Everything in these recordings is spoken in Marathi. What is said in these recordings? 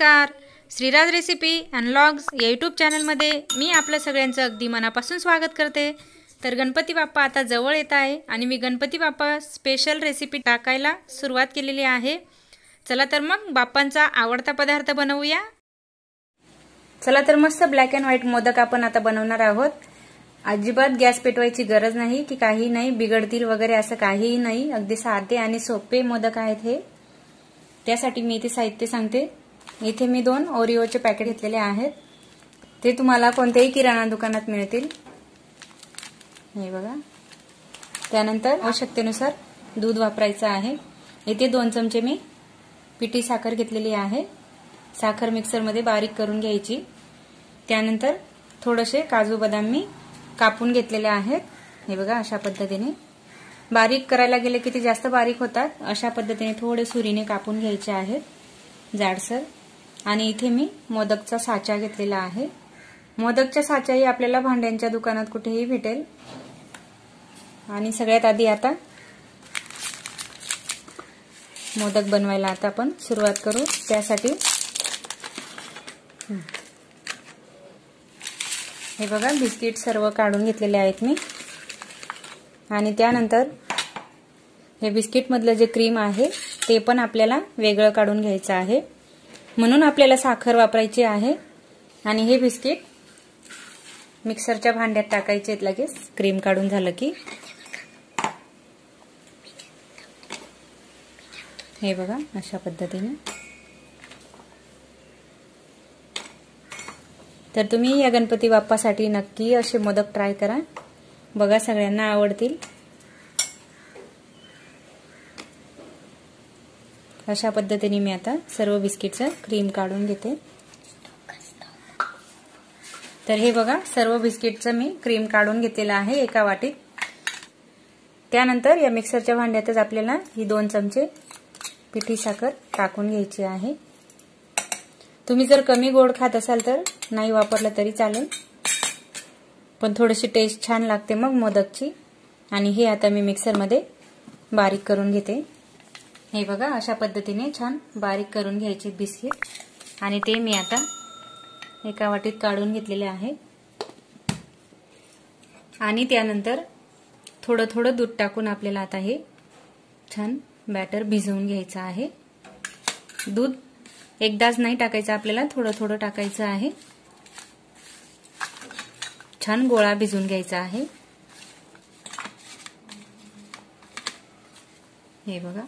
नमस्कार. श्रीराज रेसिपी अँड व्लॉग्स या यूट्यूब चॅनलमध्ये मी आपल्या सगळ्यांचं अगदी मनापासून स्वागत करते. तर गणपती बाप्पा आता जवळ येत आहे आणि मी गणपती बाप्पा स्पेशल रेसिपी टाकायला सुरुवात केलेली आहे. चला तर मग बाप्पांचा आवडता पदार्थ बनवूया. चला तर मस्त ब्लॅक अँड व्हाईट मोदक आपण आता बनवणार आहोत. अजिबात गॅस पेटवायची गरज नाही की काही नाही बिघडतील वगैरे असं काहीही नाही. अगदी साधे आणि सोपे मोदक आहेत हे. त्यासाठी मी इथे साहित्य सांगते. इथे मी 2 ओरिओचे पॅकेट घेतलेले आहेत. ते तुम्हाला कोणत्याही किराणा दुकानात मिळतील. हे बघा. त्यानंतर आवश्यकतेनुसार दूध वापरायचं आहे. इथे 2 चमचे मी पिठी साखर घेतलेली आहे. साखर मिक्सरमध्ये बारीक करून घ्यायची. त्यानंतर थोडेसे काजू बदाम मी कापून घेतलेले आहेत. हे बघा अशा पद्धतीने बारीक करायला गेले की ते जास्त बारीक होतात. अशा पद्धतीने थोडे सुरीने कापून घ्यायचे आहेत जाडसर. आणि इथे मी मोदकचा साचा घेतलेला आहे. मोदकच्या साचाही आपल्याला भांड्यांच्या दुकानात कुठेही भेटेल. आणि सगळ्यात आधी आता मोदक बनवायला आता आपण सुरुवात करू. त्यासाठी हे बघा बिस्किट सर्व काढून घेतलेले आहेत मी. आणि त्यानंतर हे बिस्किट मधलं जे क्रीम आहे ते पण आपल्याला वेगळं काढून घ्यायचं आहे. म्हणून आपल्याला साखर वापरायची आहे. आणि हे बिस्किट मिक्सरच्या भांड्यात टाकायचे लगेच क्रीम काढून झालं की. हे बघा अशा पद्धतीने. तर तुम्ही या गणपती बाप्पासाठी नक्की असे मोदक ट्राय करा. बघा सगळ्यांना आवडतील. अशा पद्धतीने मी आता सर्व बिस्किटचं क्रीम काढून घेते. तर हे बघा सर्व बिस्किटचं मी क्रीम काढून घेतलेलं आहे एका वाटीत. त्यानंतर या मिक्सरच्या भांड्यातच आपल्याला ही 2 चमचे पिठी साखर टाकून घ्यायची आहे. तुम्ही जर कमी गोड खात असाल तर नाही वापरलं तरी चालेल. पण थोडीशी टेस्ट छान लागते मग मोदकची. आणि हे आता मी मिक्सरमध्ये बारीक करून घेते. हे बघा अशा पद्धतीने छान बारीक करून घ्यायचे बिस्किट. आणि ते मी आता एका वाटीत काढून घेतलेले आहे. आणि त्यानंतर थोडं थोडं दूध टाकून आपल्याला आता हे छान बॅटर भिजवून घ्यायचं आहे. दूध एकदाच नाही टाकायचं आपल्याला, थोडं थोडं टाकायचं आहे. छान गोळा भिजवून घ्यायचा आहे. हे बघा.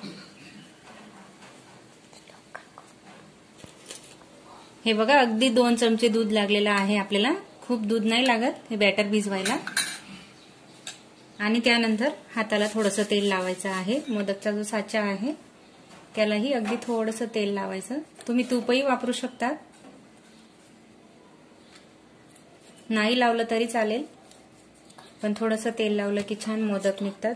हे बघा अगदी 2 चमचे दूध लागलेलं आहे आपल्याला. खूप दूध नाही लागत हे बॅटर भिजवायला. आणि त्यानंतर हाताला थोडंसं तेल लावायचं आहे. मोदकचा जो साचा आहे त्यालाही अगदी थोडंसं तेल लावायचं. तुम्ही तूपही वापरू शकता, नाही लावलं तरी चालेल. पण थोडंसं तेल लावलं की छान मोदक निघतात.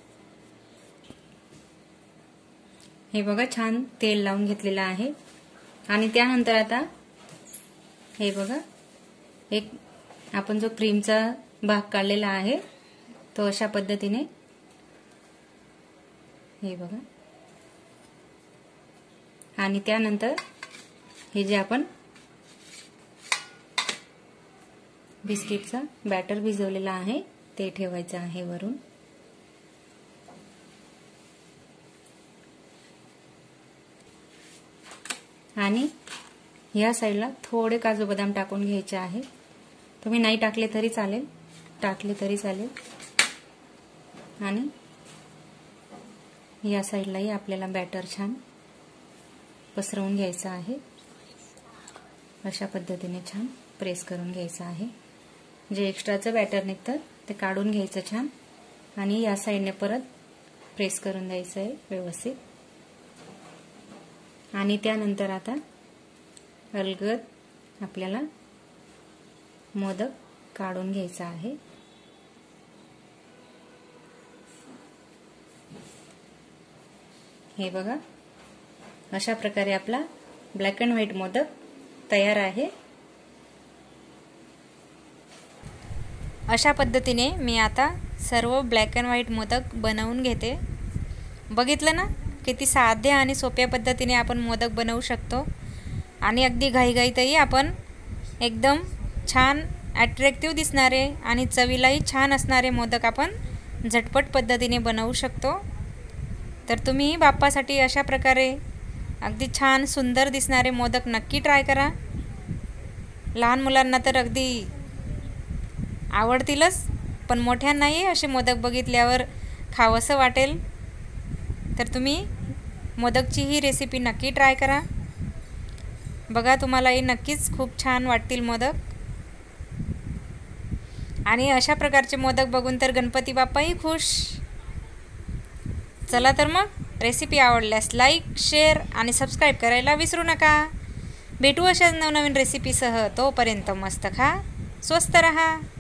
हे बघा छान तेल लावून घेतलेलं आहे. आणि त्यानंतर आता हे बघा एक आपण जो क्रीमचा भाग काढलेला आहे तो अशा पद्धतीने हे बघा. आणि त्यानंतर हे जे आपण बिस्किटचा बॅटर भिजवलेला आहे ते ठेवायचं आहे वरून. आणि या साईडला थोडे काजू बदाम टाकून घ्यायचे आहे. तुम्ही नाही टाकले तरी चालेल, टाकले तरी चालेल. आणि या साईडलाही आपल्याला बॅटर छान पसरवून घ्यायचं आहे. अशा पद्धतीने छान प्रेस करून घ्यायचं आहे. जे एक्स्ट्राचं बॅटर निघतं ते काढून घ्यायचं छान. आणि या साईडने परत प्रेस करून द्यायचं आहे व्यवस्थित. आणि त्यानंतर आता अलगद आपल्याला मोदक काढून घ्यायचा आहे. हे बघा अशा प्रकारे आपला ब्लॅक अँड व्हाईट मोदक तयार आहे. अशा पद्धतीने मी आता सर्व ब्लॅक अँड व्हाईट मोदक बनवून घेते. बघितलं ना किती साध्या आणि सोप्या पद्धतीने आपण मोदक बनवू शकतो. आणि अगदी घाईघाईतही आपण एकदम छान ॲट्रॅक्टिव्ह दिसणारे आणि चवीलाही छान असणारे मोदक आपण झटपट पद्धतीने बनवू शकतो। तर तुम्ही बाप्पासाठी अशा प्रकारे अगदी छान सुंदर दिसणारे मोदक नक्की ट्राय करा। लहान मुलांना तर अगदी आवडतीलच, पण मोठ्यांनाही असे मोदक बघितल्यावर खावंसं वाटेल। तर तुम्ही मोदकची ही रेसिपी नक्की ट्राय करा। बघा, तुम्हालाही नक्कीच खूप छान वाटतील मोदक। आणि अशा प्रकारचे मोदक बघून तर गणपती बाप्पाही खुश। चला तर मग रेसिपी आवडल्यास लाईक, शेअर आणि सबस्क्राईब करायला विसरू नका। भेटू अशाच नवनवीन रेसिपीसह। तोपर्यंत मस्त खा, स्वस्त रहा।